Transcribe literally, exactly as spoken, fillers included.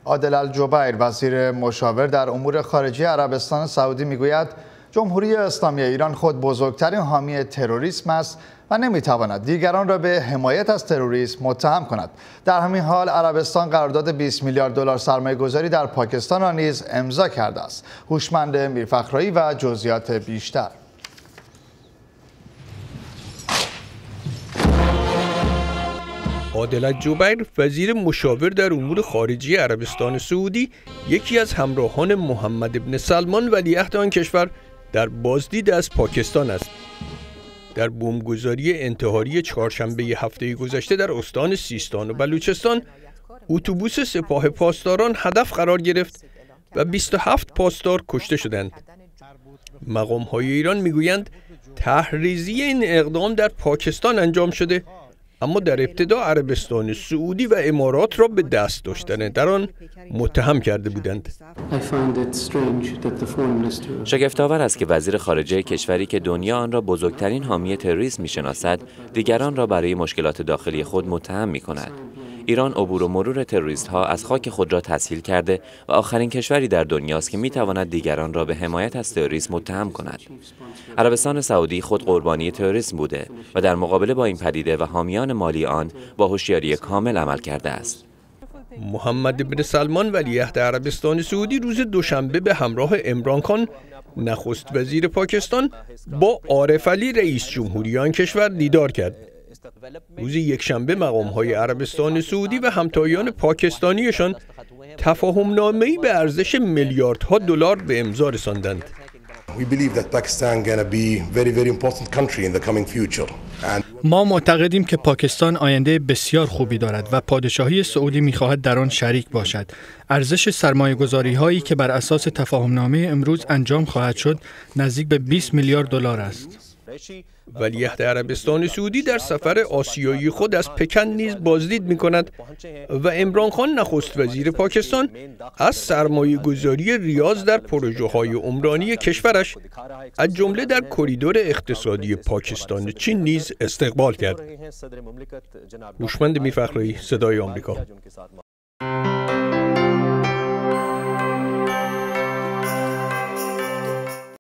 عادل الجبیر وزیر مشاور در امور خارجه عربستان سعودی میگوید جمهوری اسلامی ایران خود بزرگترین حامی تروریسم است و نمیتواند دیگران را به حمایت از تروریسم متهم کند. در همین حال عربستان قرارداد بیست میلیارد دلار سرمایه‌گذاری در پاکستان را نیز امضا کرده است. هوشمند میرفخرایی و جزئیات بیشتر. عادل الجبیر وزیر مشاور در امور خارجه عربستان سعودی یکی از همراهان محمد بن سلمان ولیعهد آن کشور در بازدید از پاکستان است. در بمبگذاری انتحاری چهارشنبه هفته گذشته در استان سیستان و بلوچستان اتوبوس سپاه پاسداران هدف قرار گرفت و بیست و هفت پاسدار کشته شدند. مقام‌های ایران میگویند طرحریزی این اقدام در پاکستان انجام شده، اما در ابتدا عربستان سعودی و امارات را به دست داشتن در آن متهم کرده بودند. شگفت‌آور است که وزیر خارجه کشوری که دنیا آن را بزرگترین حامی تروریسم می‌شناسد، دیگران را برای مشکلات داخلی خود متهم می‌کند. ایران عبور و مرور تروریست‌ها از خاک خود را تسهیل کرده و آخرین کشوری در دنیاست که می‌تواند دیگران را به حمایت از تروریسم متهم کند. عربستان سعودی خود قربانی تروریسم بوده و در مقابله با این پدیده و حامیان مالی آن با هوشیاری کامل عمل کرده است. محمد بن سلمان ولیعهد عربستان سعودی روز دوشنبه به همراه عمران خان نخست وزیر پاکستان با عارف علی رئیس جمهوری آن کشور دیدار کرد. روز یکشنبه مقام‌های عربستان سعودی و همتایان پاکستانیشان تفاهم‌نامه‌ای به ارزش میلیاردها دلار به امضا رساندند. ما معتقدیم که پاکستان آینده بسیار خوبی دارد و پادشاهی سعودی می‌خواهد در آن شریک باشد. ارزش سرمایه‌گذاری هایی که بر اساس تفاهم‌نامه امروز انجام خواهد شد نزدیک به بیست میلیارد دلار است. ولیعهد عربستان سعودی در سفر آسیایی خود از پکن نیز بازدید می‌کند و عمران خان نخست وزیر پاکستان از سرمایه گذاری ریاض در پروژه‌های عمرانی کشورش از جمله در کریدور اقتصادی پاکستان چین نیز استقبال کرد. هوشمند میرفخرایی، صدای آمریکا.